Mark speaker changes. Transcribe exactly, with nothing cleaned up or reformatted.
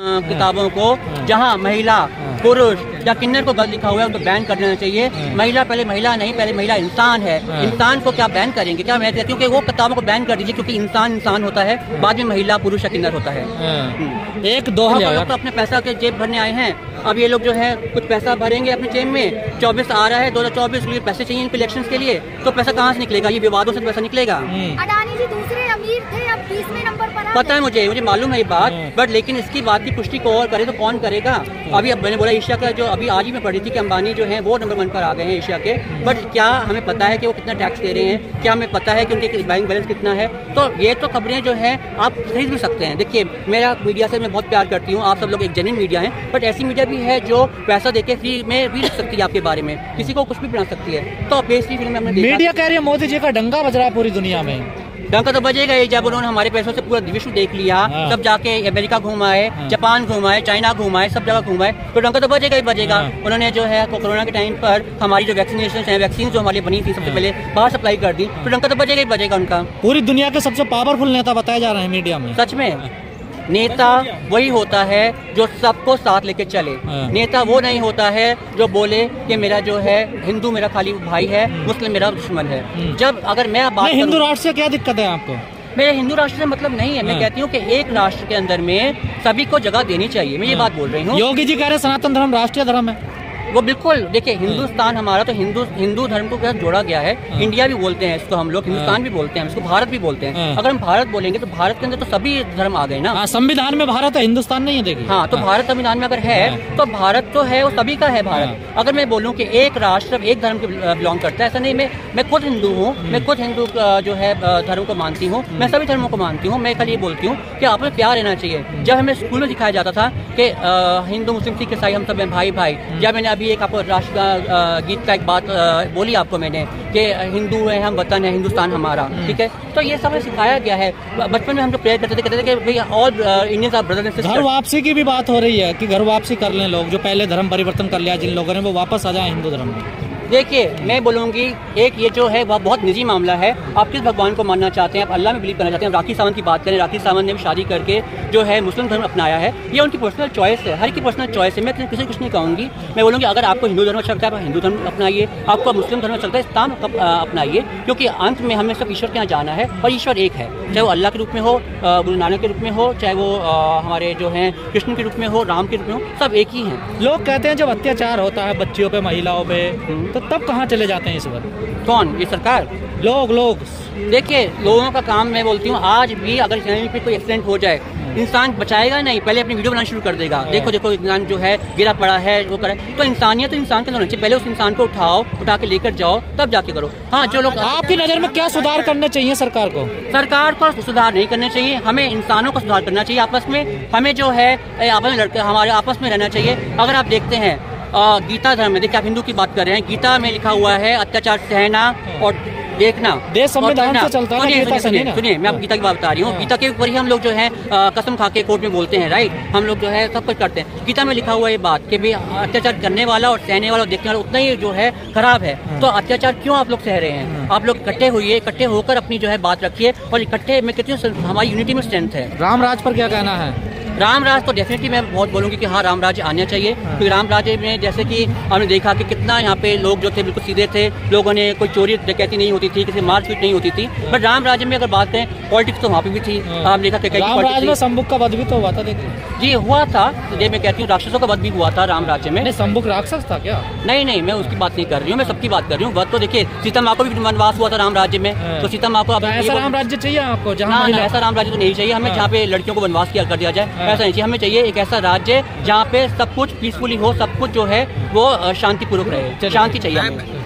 Speaker 1: किताबों को जहाँ महिला पुरुष या किन्नर को गलत लिखा हुआ है उनको बैन कर देना चाहिए। महिला पहले महिला नहीं, पहले महिला इंसान है। इंसान को क्या बैन करेंगे? क्या मैं क्योंकि वो किताबों को बैन कर दीजिए, क्योंकि इंसान इंसान होता है, बाद में महिला पुरुष या किन्नर होता है।
Speaker 2: एक दो
Speaker 1: लोग तो अपने पैसा के जेब भरने आए हैं। अब ये लोग जो है कुछ पैसा भरेंगे अपने जेब में। चौबीस आ रहा है दो हजार चौबीस के लिए पैसे चाहिए इनको इलेक्शन के लिए, तो पैसा कहाँ से निकलेगा? ये विवादों से पैसा निकलेगा।
Speaker 3: अडानी जी दूसरे अमीर थे, अब बीसवें नंबर पर
Speaker 1: पता है मुझे मुझे मालूम है ये बात, बट लेकिन इसकी बात की पुष्टि को और करे तो कौन करेगा? अभी अब मैंने बोला एशिया का जो अभी आज ही मैं पढ़ी थी कि अंबानी जो है वो नंबर वन पर आ गए हैं एशिया के, बट क्या हमें पता है कि वो कितना टैक्स दे रहे हैं? क्या हमें पता है कि उनके बैंक बैलेंस कितना है? तो ये तो खबरें जो है आप खरीद भी सकते हैं। देखिए मेरा मीडिया से मैं बहुत प्यार करती हूँ, आप सब लोग एक जेन्युइन मीडिया है, बट ऐसी मीडिया भी है जो पैसा देके फ्री में भी लिख सकती है आपके बारे में, किसी को कुछ भी बना सकती है। तो बेसिकली फिल्म में हमने
Speaker 2: मीडिया कह रही है मोदी जी का डंका बज रहा है पूरी दुनिया में।
Speaker 1: डंका तो बजेगा ही, जब उन्होंने हमारे पैसों से पूरा विश्व देख लिया, तब जाके अमेरिका घुमाए, जापान घुमाए, चाइना घुमाए, सब जगह घुमाए, तो डंका तो बजेगा ही बजेगा। उन्होंने जो है कोरोना के टाइम पर हमारी जो वैक्सीनेशन है, वैक्सीन जो हमारी बनी थी सबसे पहले बाहर सप्लाई कर दी, तो डंका तो बजेगा ही बजेगा उनका।
Speaker 2: पूरी दुनिया के सबसे पावरफुल नेता बताए जा रहे हैं मीडिया में।
Speaker 1: सच में नेता वही होता है जो सबको साथ लेके चले। नेता वो नहीं होता है जो बोले कि मेरा जो है हिंदू मेरा खाली भाई है, मुस्लिम मेरा दुश्मन है। जब अगर मैं बात
Speaker 2: हिंदू राष्ट्र से क्या दिक्कत है आपको?
Speaker 1: मेरे हिंदू राष्ट्र से मतलब नहीं है, मैं कहती हूँ कि एक राष्ट्र के अंदर में सभी को जगह देनी चाहिए, मैं ये बात बोल रही हूँ।
Speaker 2: योगी जी कह रहे सनातन धर्म राष्ट्रीय धर्म है।
Speaker 1: वो बिल्कुल देखिए हिंदुस्तान हमारा तो हिंदू हिंदू धर्म को जोड़ा गया है। इंडिया भी बोलते हैं इसको हम लोग, हिंदुस्तान भी बोलते हैं इसको, भारत भी बोलते हैं। अगर हम भारत बोलेंगे तो भारत के अंदर तो सभी धर्म आ गए ना।
Speaker 2: संविधान में भारत है, हिंदुस्तान नहीं है। देखिए
Speaker 1: हाँ, तो भारत संविधान में अगर है तो भारत तो है, वो सभी का है भारत। अगर मैं बोलूँ कि एक राष्ट्र एक धर्म के बिलोंग करता है, ऐसा नहीं। मैं मैं खुद हिंदू हूँ, मैं खुद हिंदू जो है धर्म को मानती हूँ, मैं सभी धर्मों को मानती हूँ। मैं कल ये बोलती हूँ कि आप में प्यार रहना चाहिए। जब हमें स्कूल में सिखाया जाता था कि हिंदू मुस्लिम सिख ईसाई हम सब भाई भाई, जब मैंने अभी एक आपको राष्ट्र गीत का एक बात बोली आपको मैंने कि हिंदू है हम, वतन है हिंदुस्तान हमारा, ठीक है। तो ये सब सिखाया गया है। बचपन में हम जो प्रेयर करते थे, कहते थे कि भैया all Indians are brothers and sisters.
Speaker 2: घर वापसी की भी बात हो रही है कि घर वापसी कर लें लोग, जो पहले धर्म परिवर्तन कर लिया जिन लोगों ने, वो वापस आ जाए हिंदू धर्म में।
Speaker 1: देखिए मैं बोलूँगी एक ये जो है वह बहुत निजी मामला है। आप किस भगवान को मानना चाहते हैं, आप अल्लाह में बिलीव करना चाहते हैं। राखी सावंत की बात करें, राखी सावंत ने भी शादी करके जो है मुस्लिम धर्म अपनाया है, ये उनकी पर्सनल चॉइस है, हर की पर्सनल चॉइस है। मैं किसी कुछ नहीं कहूँगी। मैं बोलूँगी अगर आपको हिंदू धर्म अच्छा लगता है आप हिंदू धर्म अपनाइए, आपको मुस्लिम धर्म अच्छा लगता है इस्लाम अपनाइए, क्योंकि अंत में हमें सब ईश्वर के यहाँ जाना है और ईश्वर एक है, चाहे वो अल्लाह के रूप में हो, गुरु नानक के रूप में हो, चाहे वो हमारे जो है कृष्ण के रूप में हो, राम के रूप में हो, सब एक ही हैं।
Speaker 2: लोग कहते हैं जब अत्याचार होता है बच्चियों पे, महिलाओं पे, तो तब कहाँ चले जाते हैं इस वक्त?
Speaker 1: कौन? ये सरकार?
Speaker 2: लोग लोग
Speaker 1: देखिए लोगों का काम मैं बोलती हूँ, आज भी अगर चैनल पे कोई एक्सीडेंट हो जाए, इंसान बचाएगा नहीं, पहले अपनी वीडियो बनाना शुरू कर देगा। देखो देखो इंसान जो है गिरा पड़ा है, वो करे। तो इंसानियत तो इंसान के अंदर होनी चाहिए। पहले उस इंसान को उठाओ, उठा के लेकर जाओ, तब जाके करो। हाँ, जो लोग
Speaker 2: आपकी नज़र में क्या सुधार करने चाहिए सरकार को?
Speaker 1: सरकार को सुधार नहीं करने चाहिए, हमें इंसानों को सुधार करना चाहिए। आपस में हमें जो है आपस में लड़के हमारे आपस में रहना चाहिए। अगर आप देखते हैं गीता धर्म में, देखिए आप हिंदू की बात कर रहे हैं, गीता में लिखा हुआ है अत्याचार सहना और देखना,
Speaker 2: देश संविधान से चलता है।
Speaker 1: सुनिए सुनिए मैं आपको गीता की बात बता रही हूँ। गीता के ऊपर ही हम लोग जो है कसम खा के कोर्ट में बोलते हैं, राइट। हम लोग जो है सब कुछ करते हैं। गीता में लिखा हुआ ये बात कि भाई अत्याचार करने वाला और सहने वाला और देखने वाला उतना ही जो है खराब है। तो अत्याचार क्यों आप लोग सह रहे हैं? आप लोग इकट्ठे हुई इकट्ठे होकर अपनी जो है बात रखिए, और इकट्ठे मैं कहती हूँ हमारी यूनिटी में स्ट्रेंथ है।
Speaker 2: राम राज पर क्या कहना है?
Speaker 1: राम राज तो डेफिनेटली मैं बहुत बोलूँगी कि हाँ राम राज्य आना चाहिए, क्योंकि राम राज्य में जैसे कि हमने देखा कि कितना यहाँ पे लोग जो थे बिल्कुल सीधे थे, लोगों ने कोई चोरी डकैती नहीं होती थी, किसी मारपीट नहीं होती थी। बट राम राज्य में अगर बात करें पॉलिटिक्स तो वहाँ पे भी थी। आप देखा कि
Speaker 2: राम राज्य में संबुक का वध भी तो हुआ था। देखिए
Speaker 1: जी हुआ था, ये मैं कहती हूँ राक्षसों का वध भी हुआ था राम राज्य में।
Speaker 2: संबुक राक्षस था क्या?
Speaker 1: नहीं नहीं, मैं उसकी बात नहीं कर रही हूँ, मैं सबकी बात कर रही हूँ। वध तो देखिए सीता माँ को भी वनवास हुआ था राम राज्य में, तो सीता माँ को
Speaker 2: ऐसा राम राज्य चाहिए आपको?
Speaker 1: ऐसा राम राज्य तो नहीं चाहिए हमें जहाँ पे लड़कियों को वनवास किया कर दिया जाए, ऐसा नहीं चाहिए। हमें चाहिए एक ऐसा राज्य जहाँ पे सब कुछ पीसफुली हो, सब कुछ जो है वो शांतिपूर्वक रहे, शांति चाहिए हमें।